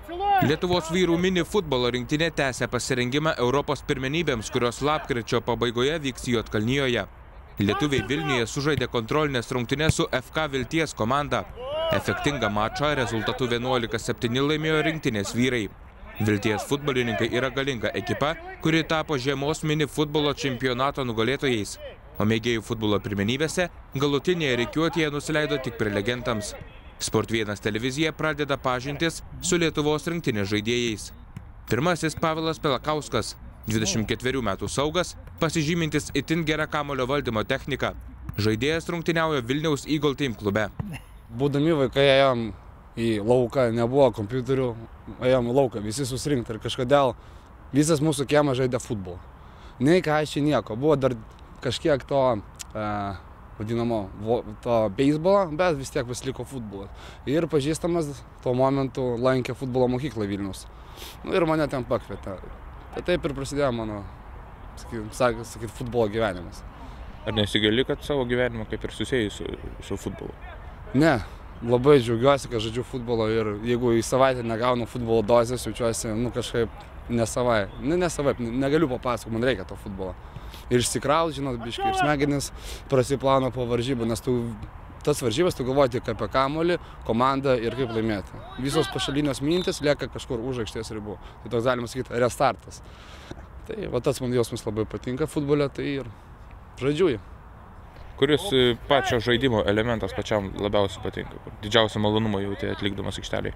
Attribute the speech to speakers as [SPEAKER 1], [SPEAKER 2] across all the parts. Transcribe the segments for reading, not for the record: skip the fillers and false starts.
[SPEAKER 1] Lietuvos vyrų mini futbolo rinktinė tęsia pasirengimą Europos pirmenybėms, kurios lapkričio pabaigoje vyks Juodkalnijoje. Lietuviai Vilniuje sužaidė kontrolinės rungtynes su FK Vilties komanda. Efektingą mačą rezultatu 11-7 laimėjo rinktinės vyrai. Vilties futbolininkai yra galinga ekipa, kuri tapo žiemos mini futbolo čempionato nugalėtojais. O mėgėjų futbolo pirmenybėse galutinėje rikiuotėje nusileido tik prelegentams. Sport 1 televizija pradeda pažintis su Lietuvos rinktinės žaidėjais. Pirmasis Pavelas Pelakauskas, 24 metų saugas, pasižymintis itin gerą kamuolio valdymo techniką. Žaidėjas rungtyniauja Vilniaus Eagle Team klube.
[SPEAKER 2] Būdami vaikai ėjom į lauką, nebuvo kompiuterių, ėjom į lauką, visi susirinkti ir kažkodėl visas mūsų kiemas žaidė futbolą. Nei ką aš nieko, buvo dar kažkiek to vadinamo to beisbolo, bet vis tiek pasiliko futbolas. Ir pažįstamas tuo momentu lankė futbolo mokyklą Vilniaus. Ir mane ten pakvietė. Tai taip ir prasidėjo mano, sakyt, futbolo gyvenimas.
[SPEAKER 1] Ar nesigaili, kad savo gyvenimą kaip ir susijai su futbolu?
[SPEAKER 2] Ne, labai džiaugiuosi, kad žaidžiu futbolo ir jeigu į savaitę negaunu futbolo dozės, jaučiuosi, kažkaip nesavai. Nesavaip, negaliu papasakoti, man reikia to futbolo. Ir išsikraut, žinot, biškai, ir smegenis prasiplauna po varžybų, nes tas varžybas tu galvoji tik apie kamuolį, komandą ir kaip laimėti. Visos pašalinės mintis lieka kažkur už aikštės ribų. Tai toks, galima sakyti, restartas. Tai va tas man jausmas labai patinka futbole, tai ir žaidžiu jį.
[SPEAKER 1] Kuris pačio žaidimo elementas pačiam labiausiai patinka? Didžiausią malonumą jautė atlikdamas aikštelėje?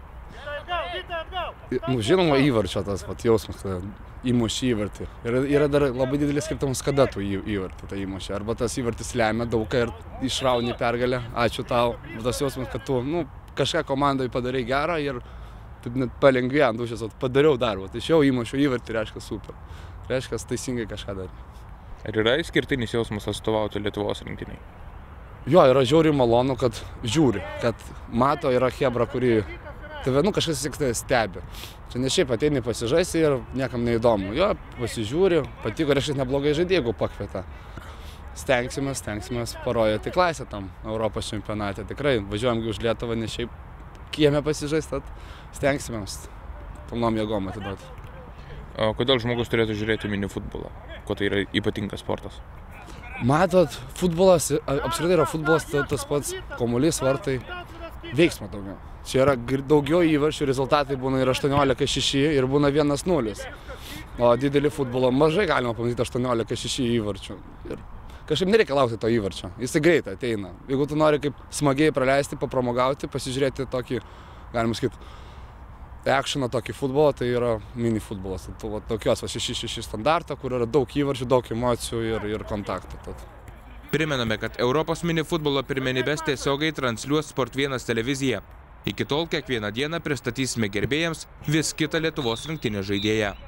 [SPEAKER 2] Žinoma, įvarčio tas jausmas, kad įmuši įvartį. Yra dar labai didelis skirtumas, kada tu įvartį tą įmuši. Arba tas įvartis lemia daugą ir išrauni pergalę. Ačiū tau. Tas jausmas, kad tu kažką komandai padarai gerą ir taip net palengvėjo ant dušės, padariau darbą. Tai šiau įmušiu įvartį, reiškia super. Reiškia teisingai kažką darė.
[SPEAKER 1] Ar yra išskirtinis jausmas atstovauti Lietuvos rinktiniai?
[SPEAKER 2] Jo, yra žiauriai malonu, kad žiūri, kad mato, yra chebra, kuri tave kažkas stebi. Čia ne šiaip ateini pasižaisti ir niekam neįdomu. Jo, pasižiūri, patiko, reiškia neblogai žaidėjai, jeigu pakvietė. Stengsimės parodyti klasę tam Europos čempionate. Tikrai važiuojam už Lietuvą, ne šiaip kieme pasižaisti, stengsimės pilnom jėgom atiduoti.
[SPEAKER 1] O kodėl žmogus turėtų žiūrėti mini futbolą? Kuo tai yra ypatingas sportas?
[SPEAKER 2] Matot, futbolas, apskritai yra futbolas tas pats, kamuolys, vartai, veiksmo daugiau. Čia yra daugiau įvarčių, rezultatai būna ir 18-6 ir būna 1-0. O didelį futbolą mažai galima pamatyti 18-6 įvarčių. Ir kažkaip nereikia laukti to įvarčio, jisai greitai ateina. Jeigu tu nori kaip smagiai praleisti, papramogauti, pasižiūrėti tokį, galima sakyti, actioną tokį futbolą, tai yra mini futbolas. Tokios 6-6 standartą, kur yra daug įvarčių, daug emocijų ir kontaktų.
[SPEAKER 1] Primename, kad Europos mini futbolo pirmenybes tiesiogiai transliuos Sport 1 televizija. Iki tol kiekvieną dieną pristatysime gerbėjams vis kitą Lietuvos rinktinės žaidėją.